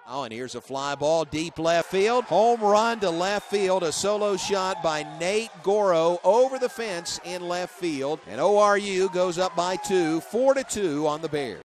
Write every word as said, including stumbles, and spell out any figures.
Oh, and here's a fly ball deep left field. Home run to left field. A solo shot by Nate Goro over the fence in left field. And O R U goes up by two, four to two on the Bears.